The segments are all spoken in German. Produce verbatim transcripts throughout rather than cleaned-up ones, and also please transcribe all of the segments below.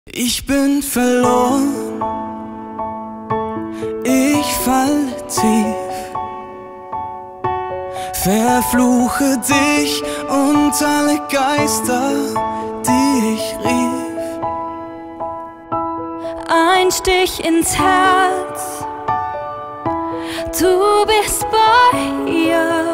Ich bin verloren, ich fall tief, verfluche dich und alle Geister, die ich rief. Ein Stich ins Herz, du bist bei ihr,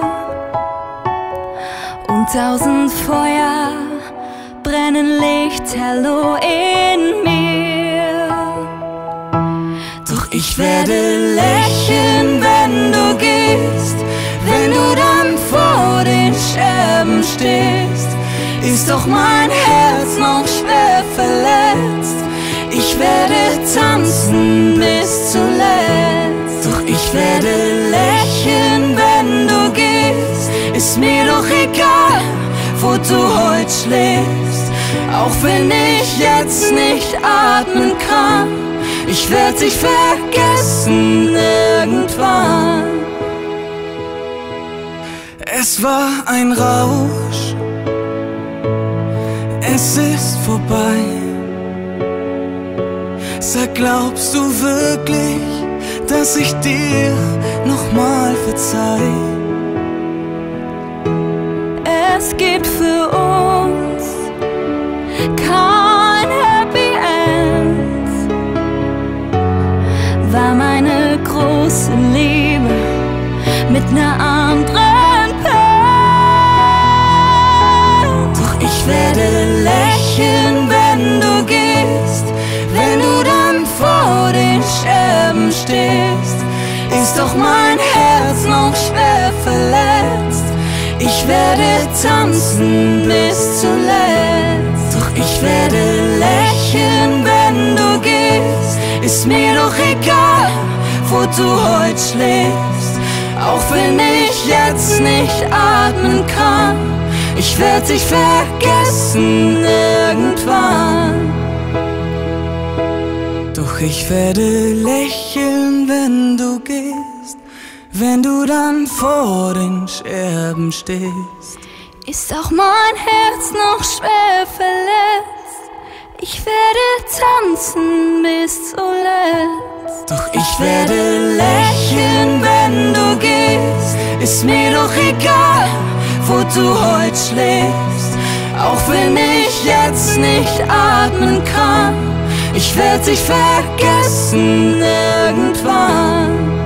und tausend Feuer brennen lichterloh in mir. Doch ich werde lächeln, wenn du gehst, wenn du dann vor den Scherben stehst. Ist doch mein Herz noch schwer verletzt, ich werde tanzen bis zuletzt. Doch ich werde lächeln, wenn du gehst, ist mir doch egal, wo du heute schläfst. Auch wenn ich jetzt nicht atmen kann, ich werd dich vergessen irgendwann. Es war ein Rausch, es ist vorbei. Sag, glaubst du wirklich, dass ich dir nochmal verzeih? Es gibt für uns kein Happy End. War meine große Liebe mit ner anderen Pen. Doch ich werde lächeln, wenn du gehst, wenn du dann vor den Scherben stehst. Ist doch mein Herz noch schwer verletzt, ich werde tanzen bis zuletzt. Doch ich werde lächeln, wenn du gehst, ist mir doch egal, wo du heute schläfst. Auch wenn ich jetzt nicht atmen kann, ich werd dich vergessen irgendwann. Doch ich werde lächeln, wenn du gehst, wenn du dann vor den Scherben stehst. Ist auch mein Herz noch schwer verletzt, ich werde tanzen bis zuletzt. Doch ich werde lächeln, wenn du gehst, ist mir doch egal, wo du heute schläfst. Auch wenn ich jetzt nicht atmen kann, ich werd dich vergessen irgendwann.